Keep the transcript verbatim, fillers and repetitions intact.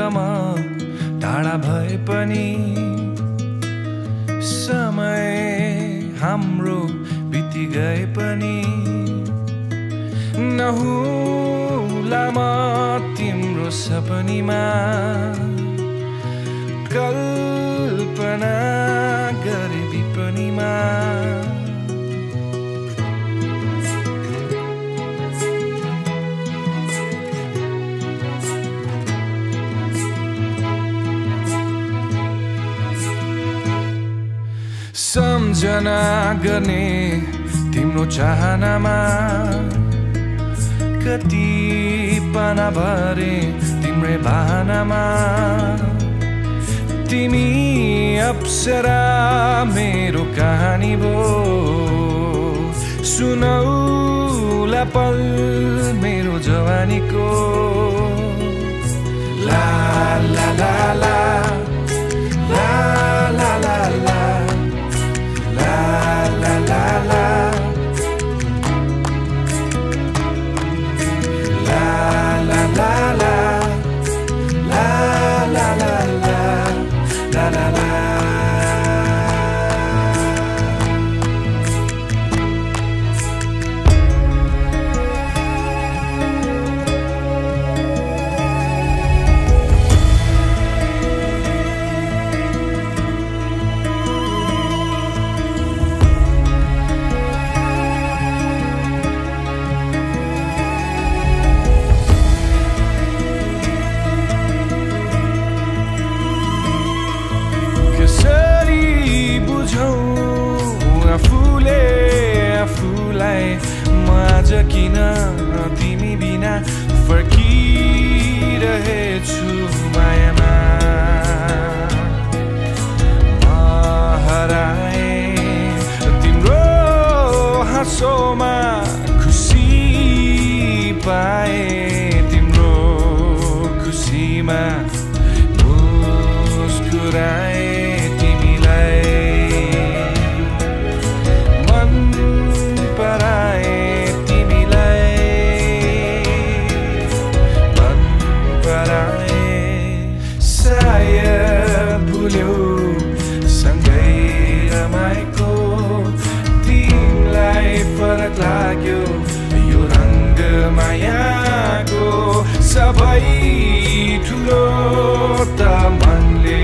म टाढा भए पनि समय हाम्रो बिति गए पनि नहुला म तिम्रो सपनीमा कल्पना गरे विपनीमा सम्झना गर्ने तिम्रो चाहनामा कति पाना भरे तिम्रै बहानामा तिमी अप्सरा मेरो कहानी भो सुनौला पल मेरो जवानीको ला ला ला ला ला ला ला ला La la la la La la la la La la la la La la la किन तिमी बिना फर्किरहेछु मायामा म हराए तिम्रो हाँसोमा खुसी पाए तिम्रो खुसीमा मुस्कुराए लाग्यो यो रंग मायाको सबै ठुलो त मनले